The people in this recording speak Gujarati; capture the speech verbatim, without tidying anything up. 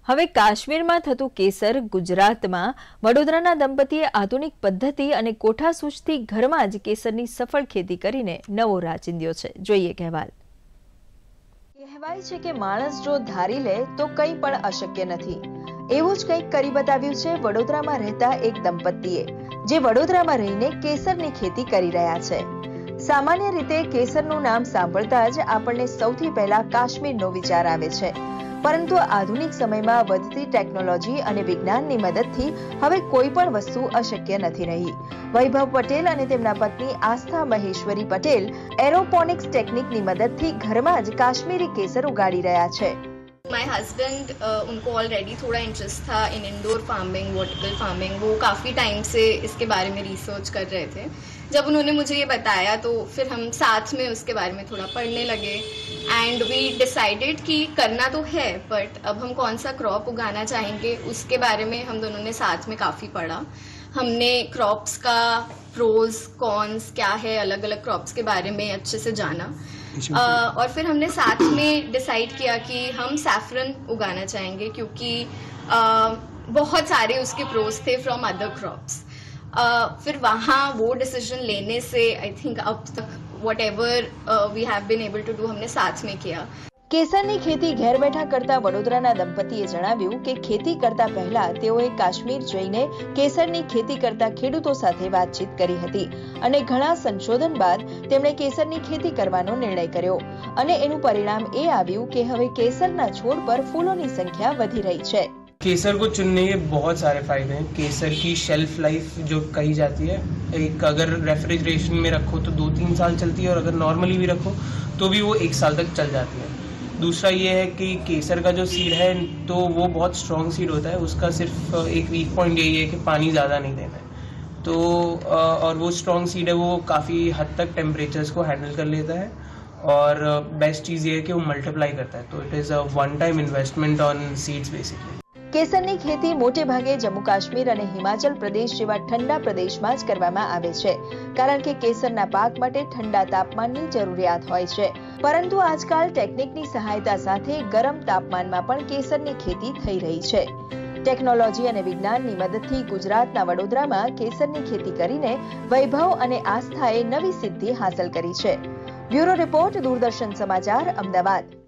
હવે કાશ્મીરમાં થતું કેસર ગુજરાતમાં વડોદરાના દંપતીએ આધુનિક પદ્ધતિ અને કોઠાસૂઝથી ઘરમાં જ કેસરની સફળ ખેતી કરીને નવો રાહ ચીંધ્યો છે। જોઈએ અહેવાલ। કહેવાય છે કે માણસ જો ધારી લે તો કંઈ પણ અશક્ય નથી। એવું જ કંઈક કરી બતાવ્યું છે વડોદરામાં રહેતા એક દંપતીએ, જે વડોદરામાં રહીને કેસરની ખેતી કરી રહ્યા છે। સામાન્ય રીતે કેસરનું નામ સાંભળતા જ આપણને સૌથી પહેલા કાશ્મીરનો વિચાર આવે છે, પરંતુ આધુનિક સમયમાં વધતી ટેકનોલોજી અને વિજ્ઞાનની મદદથી હવે કોઈ પણ વસ્તુ અશક્ય નથી રહી। વૈભવ પટેલ અને તેમના પત્ની આસ્થા મહેશ્વરી પટેલ એરોપોનિક્સ ટેકનિકની મદદથી ઘરમાં જ કાશ્મીરી કેસર ઉગાડી રહ્યા છે। माय हस्बैंड उनको ऑलरेडी थोड़ा इंटरेस्ट था in indoor farming, vertical farming. वो काफ़ी टाइम से इसके बारे में रिसर्च कर रहे थे। जब उन्होंने मुझे ये बताया तो फिर हम साथ में उसके बारे में थोड़ा पढ़ने लगे एंड वी डिसाइडेड कि करना तो है, बट अब हम कौन सा क्रॉप उगाना चाहेंगे उसके बारे में हम दोनों ने साथ में काफ़ी पढ़ा। हमने क्रॉप्स का प्रोज कॉन्स क्या है, अलग अलग क्रॉप्स के बारे में अच्छे से जाना। Uh, और फिर हमने साथ में डिसाइड किया कि हम सैफरन उगाना चाहेंगे, क्योंकि uh, बहुत सारे उसके प्रोज थे फ्रॉम अदर क्रॉप्स। फिर वहाँ वो डिसीजन लेने से आई थिंक अब तक whatever we have been able to do हमने साथ में किया। કેસરની ખેતી ઘેર બેઠા કરતા વડોદરાના દંપતીએ જણાવ્યું કે ખેતી કરતા પહેલા તેઓએ કાશ્મીર જઈને કેસરની ખેતી કરતા ખેડૂતો સાથે વાતચીત કરી હતી અને ઘણા સંશોધન બાદ તેમણે કેસરની ખેતી કરવાનો નિર્ણય કર્યો અને એનું પરિણામ એ આવ્યું કે હવે કેસરના છોડ પર ફૂલોની સંખ્યા વધી રહી છે। केसर को चुनने के बहुत सारे फायदे हैं। केसर की शेल्फ लाइफ जो कही जाती है, एक अगर रेफ्रिजरेशन में रखो तो दो तीन साल चलती है और अगर नॉर्मली भी रखो तो भी वो एक साल तक चल जाती है। दूसरा ये है कि केसर का जो सीड है तो वो बहुत स्ट्रॉन्ग सीड होता है। उसका सिर्फ एक वीक पॉइंट यही है कि पानी ज़्यादा नहीं देना है। तो और वो स्ट्रॉन्ग सीड है, वो काफ़ी हद तक टेम्परेचर्स को हैंडल कर लेता है और बेस्ट चीज़ ये है कि वो मल्टीप्लाई करता है। तो it is a one time investment on seeds basically. કેસરની ખેતી મોટે ભાગે જમ્મુ કાશ્મીર અને હિમાચલ પ્રદેશ જેવા ઠંડા પ્રદેશમાં જ કરવામાં આવે છે, કારણ કે કેસરના પાક માટે ઠંડા તાપમાનની જરૂરિયાત હોય છે। પરંતુ આજકાલ ટેકનિકની સહાયતા સાથે ગરમ તાપમાનમાં પણ કેસરની ખેતી થઈ રહી છે। ટેકનોલોજી અને વિજ્ઞાનની મદદથી ગુજરાતના વડોદરામાં કેસરની ખેતી કરીને વૈભવ અને આસ્થાએ નવી સિદ્ધિ હાંસલ કરી છે। બ્યુરો રિપોર્ટ, દૂરદર્શન સમાચાર, અમદાવાદ।